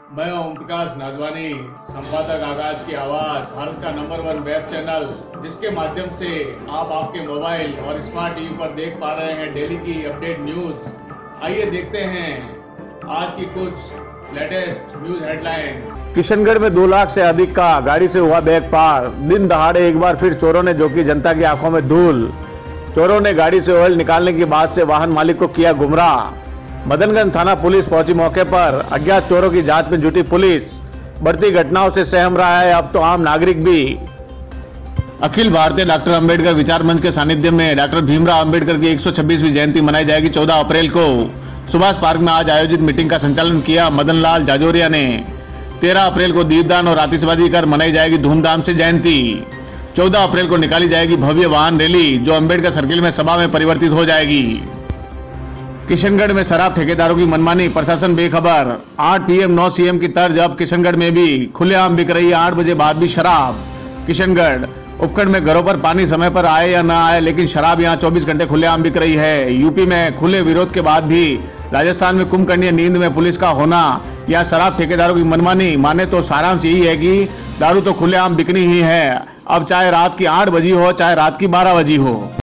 मैं ओम प्रकाश नाजवानी, संपादक आगाज की आवाज, भारत का नंबर 1 वेब चैनल, जिसके माध्यम से आप आपके मोबाइल और स्मार्ट टीवी पर देख पा रहे हैं डेली की अपडेट न्यूज। आइए देखते हैं आज की कुछ लेटेस्ट न्यूज हेडलाइंस। किशनगढ़ में 2 लाख से अधिक का गाड़ी से हुआ बैग पार। दिन दहाड़े एक बार फिर चोरों ने झोंकी जनता की आंखों में धूल। चोरों ने गाड़ी से ऑयल निकालने की बात से वाहन मालिक को किया गुमराह। मदनगंज थाना पुलिस पहुंची मौके पर। अज्ञात चोरों की जांच में जुटी पुलिस। बढ़ती घटनाओं से सहम रहा है अब तो आम नागरिक भी। अखिल भारतीय डॉक्टर अंबेडकर विचार मंच के सानिध्य में डॉक्टर भीमराव अंबेडकर की 126वीं जयंती मनाई जाएगी 14 अप्रैल को। सुभाष पार्क में आज आयोजित मीटिंग का संचालन किया मदनलाल जाजोरिया ने। 13 अप्रैल को दीपदान और आतिशबाजी कर मनाई जाएगी धूमधाम से जयंती। 14 अप्रैल को निकाली जाएगी भव्य वाहन रैली जो अंबेडकर सर्किल में सभा में परिवर्तित हो जाएगी। किशनगढ़ में शराब ठेकेदारों की मनमानी, प्रशासन बेखबर। 8 PM 9 CM की तर्ज अब किशनगढ़ में भी खुलेआम बिक रही है 8 बजे बाद भी शराब। किशनगढ़ उपखंड में घरों पर पानी समय पर आए या न आए, लेकिन शराब यहां 24 घंटे खुलेआम बिक रही है। यूपी में खुले विरोध के बाद भी राजस्थान में कुंभकर्णीय नींद में पुलिस का होना या शराब ठेकेदारों की मनमानी, माने तो सारांश यही है कि दारू तो खुलेआम बिकनी ही है, अब चाहे रात की 8 बजी हो चाहे रात की 12 बजी हो।